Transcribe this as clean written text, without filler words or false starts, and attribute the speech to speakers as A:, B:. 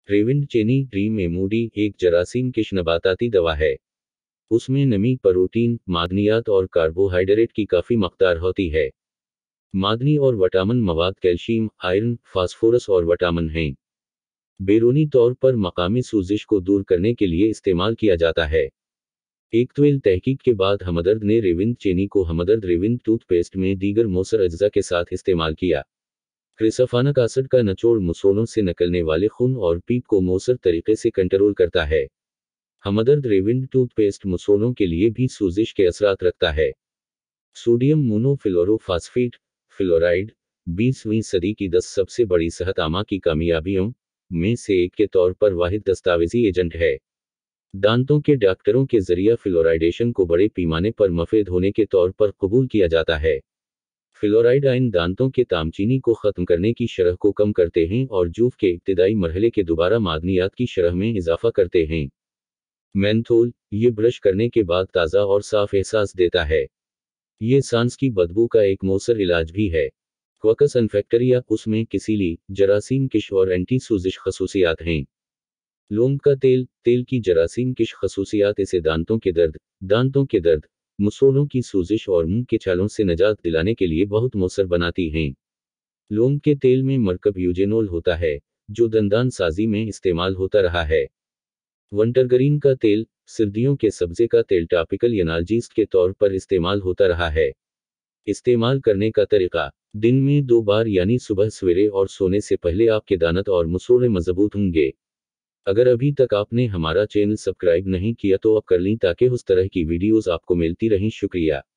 A: रेविंड चेनी dream एमोडी एक जरासीम किश नबाताती दवा है। उसमें नमी, प्रोटीन, मादनियात और कार्बोहाइड्रेट की काफ़ी मकदार होती है। मादनी और विटामिन मवाद कैल्शियम, आयरन, फास्फोरस और विटामिन हैं। बैरूनी तौर पर मकामी सूजिश को दूर करने के लिए इस्तेमाल किया जाता है। एक तवील तहकीक के बाद हमदर्द ने रेविंद चेनी को हमदर्द रेविंद टूथपेस्ट में दीगर मौसर अज्जा के साथ इस्तेमाल किया। क्रिसफानिक एसिड का निचोड़ मुसोलों से निकलने वाले खून और पीप को मौसर तरीके से कंट्रोल करता है। हमदर्द रेविंड टूथपेस्ट मुसोलों के लिए भी सूजिश के असरात रखता है। सोडियम मोनोफ्लोरोफास्फेट फ्लोराइड 20वीं सदी की 10 सबसे बड़ी सेहत आमा की कामयाबियों में से एक के तौर पर वाहिद दस्तावेजी एजेंट है। दांतों के डॉक्टरों के जरिए फ्लोराइडेशन को बड़े पैमाने पर मफीद होने के तौर पर कबूल किया जाता है। फ्लोराइड आयन दांतों के तामचीनी को ख़त्म करने की शरह को कम करते हैं और जूफ के इब्तिदाई मरहले के दोबारा मादनियात की शरह में इजाफा करते हैं। मेंथोल ये ब्रश करने के बाद ताज़ा और साफ एहसास देता है। ये सांस की बदबू का एक मौसर इलाज भी है। क्वकस इन्फेक्टरिया उसमें किसीली, जरासीम किश और एंटी सूजिश खसूसियात हैं। लौंग का तेल की जरासीम किश खसूसियात इसे दांतों के दर्द, मुसोलों की सूजिश और मुंह के छालों से निजात दिलाने के लिए बहुत मौसर बनाती हैं। लौंग के तेल में मरकब यूजेनोल होता है, जो दंदान साजी में इस्तेमाल होता रहा है। वंटरग्रीन का तेल, सर्दियों के सब्जे का तेल टॉपिकल एनाल्जेसिक के तौर पर इस्तेमाल होता रहा है। इस्तेमाल करने का तरीका, दिन में 2 बार यानी सुबह सवेरे और सोने से पहले आपके दांत और मुसोड़े मजबूत होंगे। अगर अभी तक आपने हमारा चैनल सब्सक्राइब नहीं किया तो अब कर लें ताकि उस तरह की वीडियोस आपको मिलती रहें। शुक्रिया।